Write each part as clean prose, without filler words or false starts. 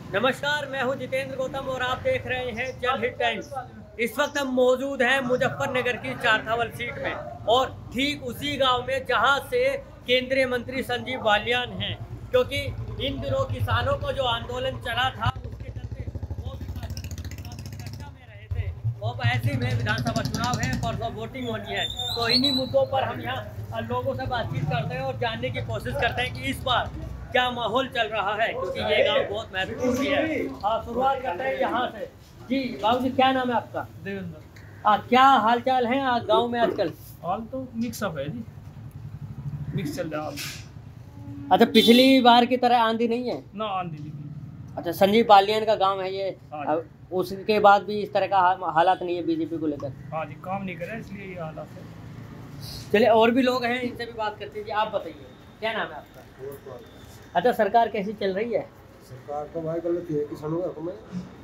नमस्कार, मैं हूं जितेंद्र गौतम और आप देख रहे हैं जनहित टाइम्स। इस वक्त हम मौजूद हैं मुजफ्फरनगर की चारथावल सीट में और ठीक उसी गांव में जहां से केंद्रीय मंत्री संजीव बालियान हैं, क्योंकि इन दिनों किसानों को जो आंदोलन चला था उसके चलते वो भी काफी चर्चा में रहे थे। और ऐसे में विधानसभा चुनाव है, परसों वोटिंग होनी है, तो इन्हीं मुद्दों पर हम यहाँ लोगों से बातचीत करते हैं और जानने की कोशिश करते हैं कि इस बार क्या माहौल चल रहा है, क्योंकि ये गांव बहुत महत्वपूर्ण भी है। शुरुआत करते हैं यहाँ से। जी बाबू जी, क्या नाम है आपका? देवेंद्र। क्या हाल चाल है गांव में आजकल? हाल तो मिक्स अप है जी, मिक्स चल रहा है। अच्छा, पिछली बार की तरह आंधी नहीं है ना? आंधी नहीं। अच्छा, संजीव बालियान का गांव है ये। हाँ उसके बाद भी इस तरह का हालात नहीं है बीजेपी को लेकर? हाँ जी, काम नहीं करे इसलिए ये हालात है। चलिए, और भी लोग हैं, इनसे भी बात करते हैं। जी आप बताइए, क्या नाम है आपका? अच्छा, सरकार कैसी चल रही है? सरकार तो भाई गलत ही है, किसानों का हुक्म है।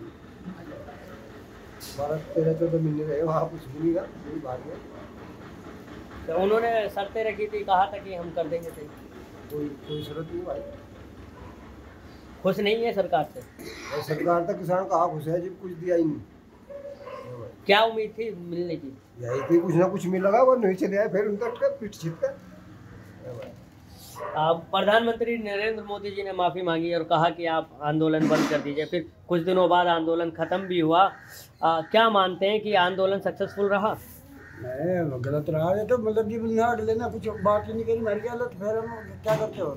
12-13-14 महीने रहे वहाँ कुछ भी नहीं था, कोई बात नहीं। तो उन्होंने शर्तें रखी थी, कहा था कि हम कर देंगे। सही, कोई शर्त नहीं भाई। खुश नहीं है सरकार से? और सरकार तो किसान कहाँ खुश है जब कुछ दिया ही नहीं। क्या उम्मीद थी मिलने की? यही थी कुछ ना कुछ मिलेगा, वो नहीं चले आए, फिर उनका पीठ छीट कर। प्रधानमंत्री नरेंद्र मोदी जी ने माफ़ी मांगी और कहा कि आप आंदोलन बंद कर दीजिए। फिर कुछ दिनों बाद आंदोलन ख़त्म भी हुआ। क्या मानते हैं कि आंदोलन सक्सेसफुल रहा? नहीं, गलत रहा है तो मतलब कि हट लेना, कुछ बात ही नहीं करी, मर गया, तो फिर हम क्या करते हो।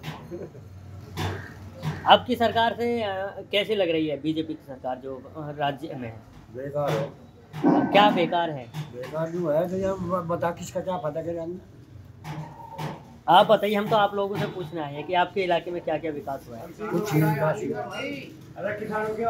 आपकी सरकार से कैसी लग रही है बीजेपी की सरकार जो राज्य में है? बेकार है। क्या बेकार है? बेकार जो है तो यार बता, किसका क्या पता करे। आप बताइए, हम तो आप लोगों से पूछना है कि आपके इलाके में क्या क्या विकास हुआ है। कुछ ही विकास हुआ। अरे किसानों के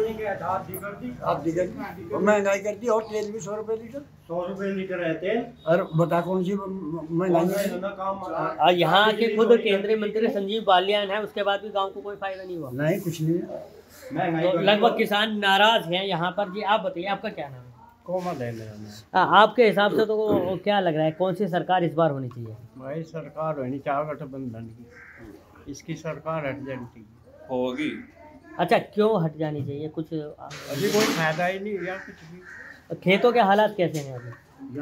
महंगाई कर दी, और तेल भी 100 रुपये लीटर। 100 रुपये लीटर है तेल। और बता कौन सी महंगाई। यहाँ के खुद केंद्रीय मंत्री संजीव बालियान है, उसके बाद भी गांव को कोई फायदा नहीं हुआ। नहीं, कुछ नहीं है। तो लगभग किसान नाराज हैं यहाँ पर। जी आप बताइए, आपका क्या नाम है? कोमल है मेरा नाम। आपके हिसाब से तो क्या लग रहा है, कौन सी सरकार इस बार होनी चाहिए? भाई सरकार होनी चाहिए गठबंधन की, इसकी सरकार हट जानी चाहिए। होगी। अच्छा, क्यों हट जानी चाहिए? कुछ अभी कोई फायदा ही नहीं यार, कुछ भी। खेतों के हालात कैसे हैं अभी?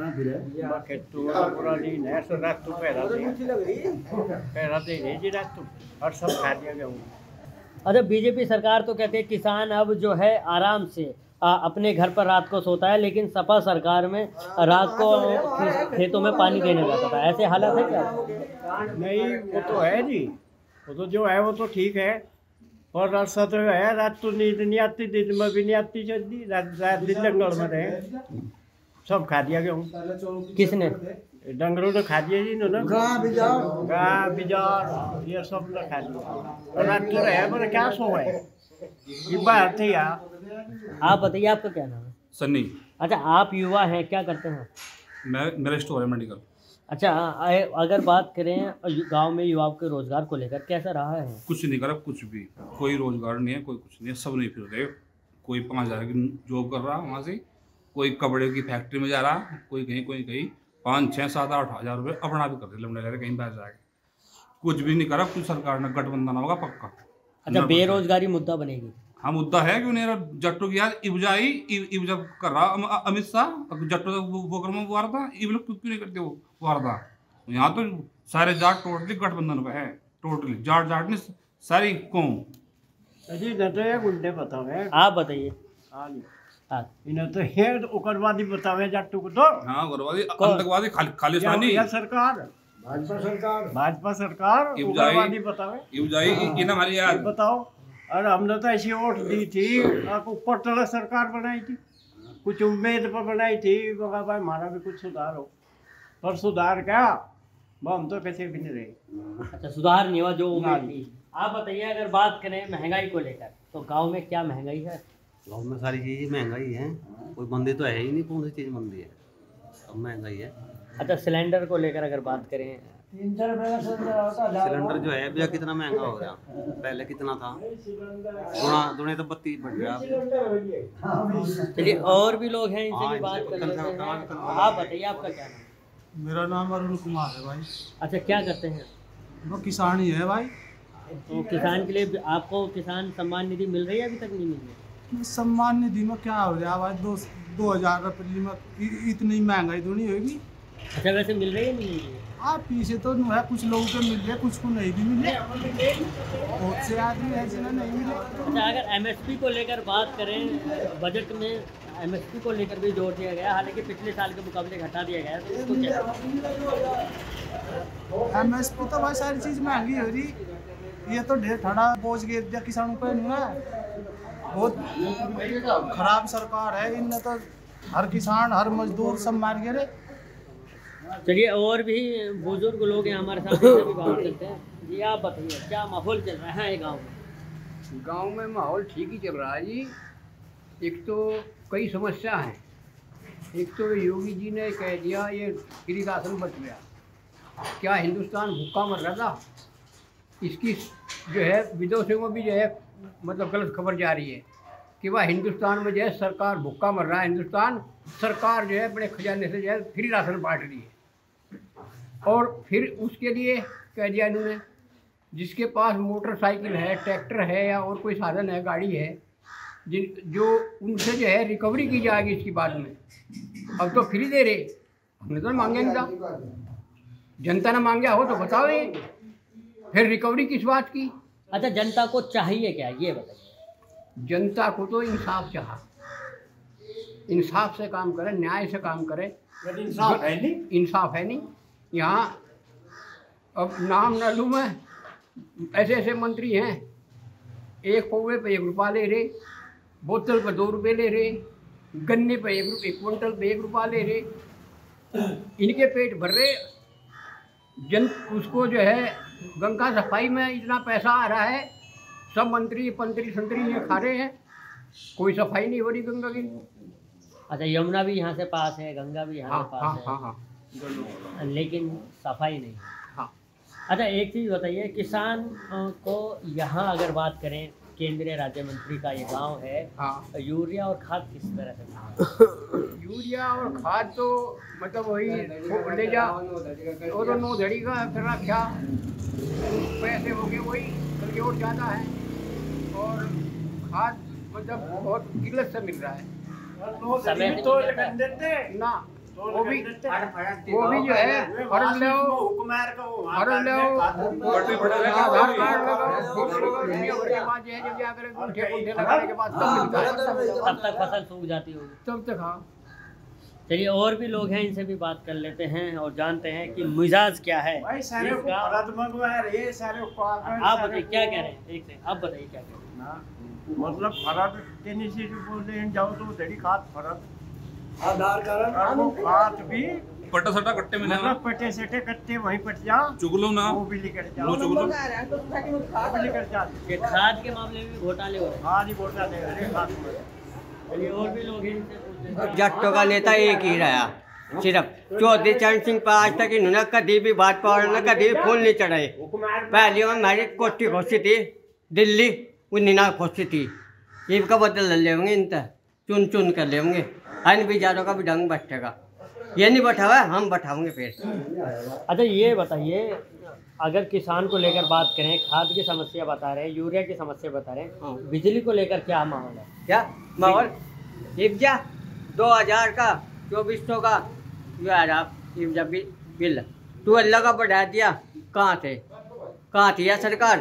और सब खा दिया गया। अच्छा, बीजेपी सरकार तो कहते हैं किसान अब जो है आराम से अपने घर पर रात को सोता है, लेकिन सपा सरकार में रात को खेतों में पानी देने जाता था। ऐसे हालात है क्या? नहीं, वो तो है जी, वो तो जो है वो तो ठीक है, और रास्ता तो है, रात तो नींद नहीं आती, दिन में भी नहीं आती, जल्दी रात दिन जंगल में रहे, सब खा दिया गेहूँ। किसने? डंगरों ने खा दिया जी, इन्होंने गाय बिजार ये सब ने खा दिया। रात तो रहे पर क्या सो है, ये बात थी यार। आप बताइए, आपका क्या नाम है? सन्नी। अच्छा, आप युवा हैं, क्या करते हैं? मेरा स्टोर है मेडिकल। अच्छा, अगर बात करें गांव में युवाओं के रोजगार को लेकर, कैसा रहा है? कुछ नहीं करा, कुछ भी कोई रोजगार नहीं है, कोई कुछ नहीं है, सब नहीं फिर रहे। कोई 5,000 की जॉब कर रहा वहाँ से, कोई कपड़े की फैक्ट्री में जा रहा, कोई कहीं 5, 6, 7, 8 हज़ार रुपये अपना भी कर रहे, लमड़े ले रहे कहीं बाहर जाके। कुछ भी नहीं करा, कुछ सरकार ने गठबंधन होगा पक्का। अच्छा, बेरोजगारी मुद्दा बनेगी? हाँ, मुद्दा है क्यों नहीं? जट्टू की यार इब्जा कर रहा अमित शाह, जट्टू वो कर वो आ रहा था, इब लोग क्यों नहीं करते वो आ रहा था। यहाँ तो सारे जाट टोटली गठबंधन पे है, टोटली जाट नहीं, सारी कौम। अजी तो ये गुंडे बतावे। आप बताइए। इन्हें तो ये उग्रवादी बतावे जट्टू को तो। हाँ, उग्रवादी आतंकवादी खालिस्तानी। यह सरकार भाजपा सरकार उग्रवादी बतावे। इन हमारी यार बताओ। और हमने तो ऐसी वोट दी थी, ऊपर तला सरकार बनाई थी, कुछ उम्मीद पर बनाई थी भाई हमारा भी कुछ सुधार हो, पर सुधार क्या, हम तो कैसे भी नहीं रहे। अच्छा, सुधार नहीं हुआ जो उम्मीद थी। आप बताइए, अगर बात करें महंगाई को लेकर, तो गांव में क्या महंगाई है? गाँव में सारी चीज़ महंगाई है, कोई बंदी तो है ही नहीं, कौन सी चीज़ बंदी है, सब महंगाई है। अच्छा, सिलेंडर को लेकर अगर बात करें, सिलेंडर जो है भैया कितना महंगा हो गया, पहले कितना था, दुनिया तो 32 बढ़ गया। चलिए, और भी लोग हैं, इनसे भी बात कर लेते हैं। आप बताइए, आपका क्या नाम? मेरा नाम अरुण कुमार है भाई। अच्छा, क्या करते हैं? वो किसान ही है भाई। तो किसान के लिए आपको किसान सम्मान निधि मिल रही है, अभी तक नहीं मिल रही? सम्मान निधि में क्या हो रहा है भाई, 2,000 रुपये में इतनी महंगाई तो नहीं होगी। अच्छा, वैसे मिल रही है नहीं मिल रही है? आप पीछे तो है, कुछ लोगों के मिल रहे, कुछ को नहीं भी मिले, बहुत से आदमी है जिन्हें नहीं मिले। अच्छा, अगर एमएसपी को लेकर बात करें, बजट में एमएसपी को लेकर भी जोर दिया गया, हालांकि पिछले साल के मुकाबले घटा दिया गया, तो उसको क्या? एमएसपी तो भाई सारी चीज़ महंगी हो रही, ये तो ढेर ठड़ा बोझ गिर दिया किसानों पर। बहुत खराब सरकार है, इनने तो हर किसान हर मजदूर सब मार गिरे। चलिए, और भी बुजुर्ग लोग हैं हमारे साथ, उनसे भी बात करते हैं। जी आप बताइए, क्या माहौल चल रहा है गाँव में? गांव में माहौल ठीक ही चल रहा है जी। एक तो कई समस्या हैं। एक तो योगी जी ने कह दिया ये फ्री राशन बच गया, क्या हिंदुस्तान भूखा मर रहा था? इसकी जो है विदेशों में भी जो है मतलब गलत खबर जा रही है कि वह हिंदुस्तान में जो है सरकार भूखा मर रहा है। हिंदुस्तान सरकार जो है बड़े खजाने से जो है फ्री राशन बांट रही है। और फिर उसके लिए कह दिया इन्होंने, जिसके पास मोटरसाइकिल है, ट्रैक्टर है या और कोई साधन है, गाड़ी है, जो उनसे जो है रिकवरी की जाएगी इसकी बाद में। अब तो फ्री दे रहे, हमने तो मांगे नहीं था, जनता ने मांगा हो तो बताओ ये, फिर रिकवरी किस बात की? अच्छा, जनता को चाहिए क्या, ये बताइए। जनता को तो इंसाफ चाहा, इंसाफ से काम करे, न्याय से काम करे। इंसाफ है नहीं, इंसाफ है नहीं यहाँ। अब नाम न लूँ मैं, ऐसे ऐसे मंत्री हैं, एक पौवे पे 1 रुपया ले रहे, बोतल पे 2 रुपये ले रहे, गन्ने पे 1 क्विंटल पे 1 रुपया ले रहे। इनके पेट भर रहे, जन उसको जो है गंगा सफाई में इतना पैसा आ रहा है, सब मंत्री पंत्री संतरी ये खा रहे हैं, कोई सफाई नहीं हो रही गंगा की। अच्छा, यमुना भी यहाँ से पास है, गंगा भी यहाँ से पास है। हाँ, लेकिन सफाई नहीं है। हाँ। अच्छा, एक चीज़ बताइए, किसान को यहाँ अगर बात करें, केंद्रीय राज्य मंत्री का ये गांव है, हाँ। यूरिया और खाद किस तरह से? यूरिया और खाद तो मतलब वही ले जा, वो तो 9 धड़ी का फिर क्या पैसे हो गए, वही बल्कि और ज़्यादा है। और खाद मतलब बहुत किल्लत से मिल रहा है समय तो लगन देते ना, वो भी जो है हर लो आधार कार्ड लगाओ, दुनिया भर के बाद जो है जब जाकर गुंठे लगाने के बाद तब मिलता है, तब तक फसल सूख जाती होगी। तब तक। हाँ, चलिए, और भी लोग हैं, इनसे भी बात कर लेते हैं और जानते हैं कि मिजाज क्या है। भाई सारे को फरद मंगवा रहे, सारे को आप बताइए क्या कह रहे हैं, एक सेकंड, आप बताइए क्या कह रहे हैं। ना मतलब फरद देने से जो बोल रहे हैं जाओ तो धड़ी खाद फरद आधार कार्ड वो खाद भी पट्टा सट्टा कट्टे में मतलब पटे सटे कट्टे वहीं पट जा, चुगलो ना, वो भी लेकर जाओ, लो चुगलो, वो भी लेकर जा। ये खाद के मामले में भी घोटाले हो रहे हैं। आज ही बोलता दे रहे खाद में। चलिए, और भी लोग हैं, इनसे पूछते हैं। जट्टों का नेता एक ही रहा, सिर्फ चौधरी चरण सिंह पर आज तक इन्होंने कभी भी बात पर कभी भी फूल नहीं चढ़ाए। पहली हमारी कोठी खोसी थी दिल्ली, वो निना खोसी थी, इनका बदल ले लेंगे, इनका चुन चुन कर लेंगे, अन्य बिचारों का भी ढंग बैठेगा, ये नहीं बैठा हुआ हम बैठाओगे फिर। अच्छा, ये बताइए, अगर किसान को लेकर बात करें, खाद की समस्या बता रहे हैं, यूरिया की समस्या बता रहे हैं, बिजली को लेकर क्या माहौल है? क्या माहौल? इब्जा 2000 का 2400 का जो है आप इब्जा बिल 12 का बढ़ा दिया, कहाँ थी यह सरकार?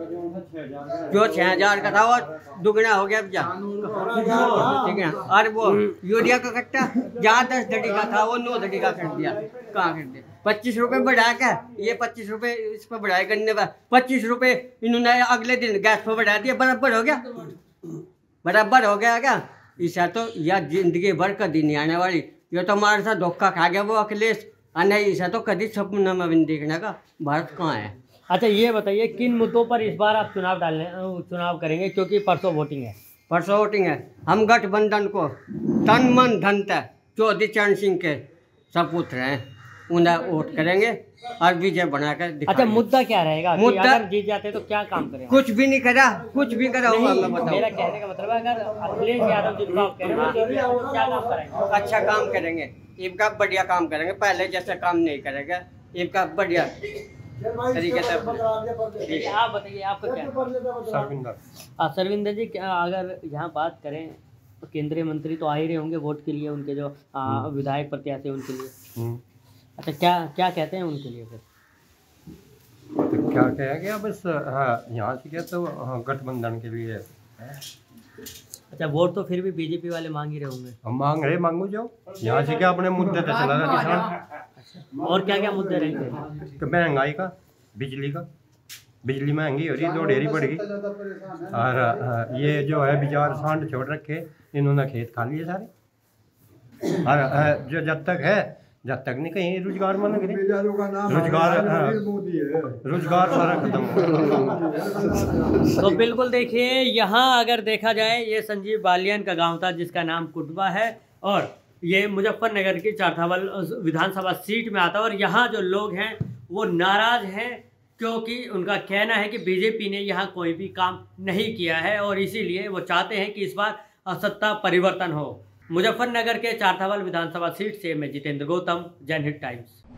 जो 6000 का था वो दुगना हो गया इब्जा, ठीक है। और वो यूरिया का कट्टा जहाँ 10 धड़ी का था वो 9 धड़ी का कर दिया, कहाँ कर दिया? 25 रुपये बढ़ा के, ये 25 रुपये इस पर बढ़ाए गन्ने पर, 25 रुपये इन्होंने अगले दिन गैस पर बढ़ा दिया, बराबर हो गया, बराबर हो गया क्या? ऐसा तो यह जिंदगी भर कभी नहीं आने वाली, ये तो हमारे साथ धोखा खा गया वो अखिलेश, नहीं ऐसा तो कभी सपना में भी नहीं देखने का। भारत कहाँ है? अच्छा, ये बताइए, किन मुद्दों पर इस बार आप चुनाव करेंगे, क्योंकि परसों वोटिंग है? परसों वोटिंग है, हम गठबंधन को तन मन धन तक चौधरी चरण सिंह के सपूत हैं, उन्हें वोट करेंगे और विजय बनाकर दिखाएंगे। अच्छा, मुद्दा क्या रहेगा? मुद्दा अगर जीत जाते तो क्या काम करेंगे? कुछ भी नहीं करा, कुछ भी करा हुआ मैं बताऊं। मेरा कहने का मतलब है, अगर अखिलेश यादव जी चुनाव करेंगे तो क्या काम करेंगे? अच्छा काम करेंगे, इनका बढ़िया काम करेंगे, पहले जैसा काम नहीं करेंगे, इनका बढ़िया तरीके से। ठीक है, आप बताइए आपका क्या? सरविंदर जी, क्या अगर यहाँ बात करें तो केंद्रीय मंत्री तो आ ही रहे होंगे वोट के लिए, उनके जो विधायक प्रत्याशी उनके लिए। अच्छा, क्या क्या कहते हैं उनके लिए फिर? तो क्या कहा गया बस, हाँ यहाँ से क्या तो हाँ गठबंधन के लिए। अच्छा, वोट तो फिर भी बीजेपी वाले मांग ही रहे होंगे। हम मांग रहे, मांगो जाओ। यहाँ से क्या अपने मुद्दे पे चला रहा किसान। और क्या क्या मुद्दे रहेंगे? तो महंगाई का, बिजली का, बिजली महंगी हो रही, दो ढेरी बढ़ गई। और ये जो है बिचार सांड छोड़ रखे, इन्होंने खेत खा लिए सारे। और जो जब तक नहीं कहीं रोजगार मन करें, रोजगार सारा खत्म हो। तो बिल्कुल देखिए, यहाँ अगर देखा जाए, ये संजीव बालियान का गांव था जिसका नाम कुटबा है, और ये मुजफ्फरनगर की चारथावल विधानसभा सीट में आता है। और यहाँ जो लोग हैं वो नाराज़ हैं, क्योंकि उनका कहना है कि बीजेपी ने यहाँ कोई भी काम नहीं किया है, और इसीलिए वो चाहते हैं कि इस बार सत्ता परिवर्तन हो। मुजफ्फरनगर के चारथावल विधानसभा सीट से मैं जितेंद्र गौतम, जनहित टाइम्स।